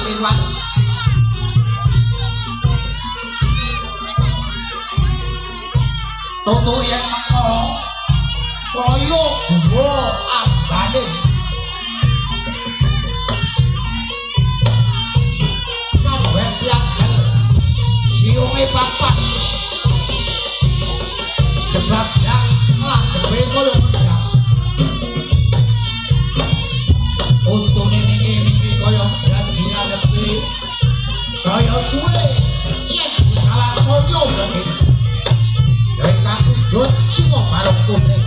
liwat toto yen meko kaya guwa ambane kabeh pianggal siunge papat jebak yang ngadhepe kaya pedang untune niki kaya janji ngadepi saya suwe yen salah saya mungkin yen aku jut sing bareng kuning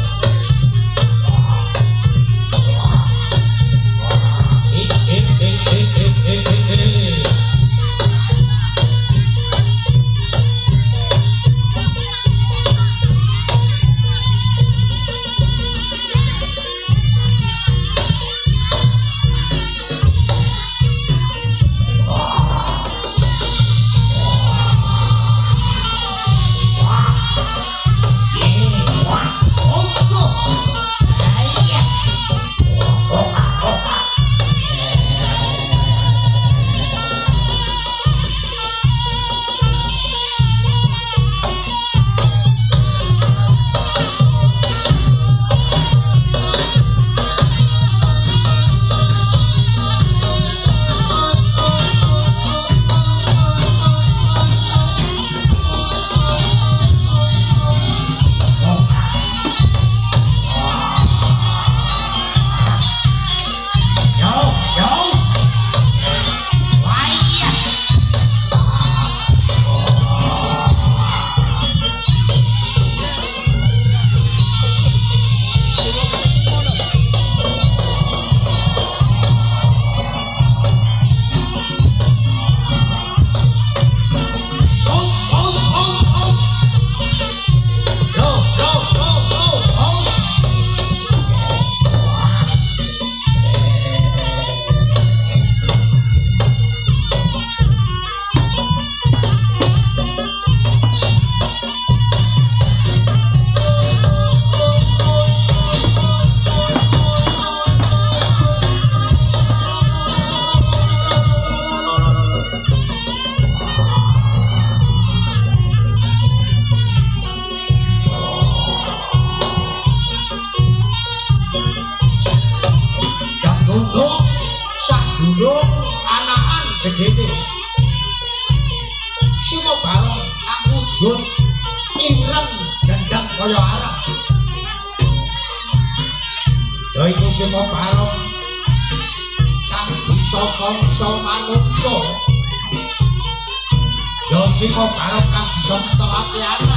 Yo sing karo kang bisa ngetokake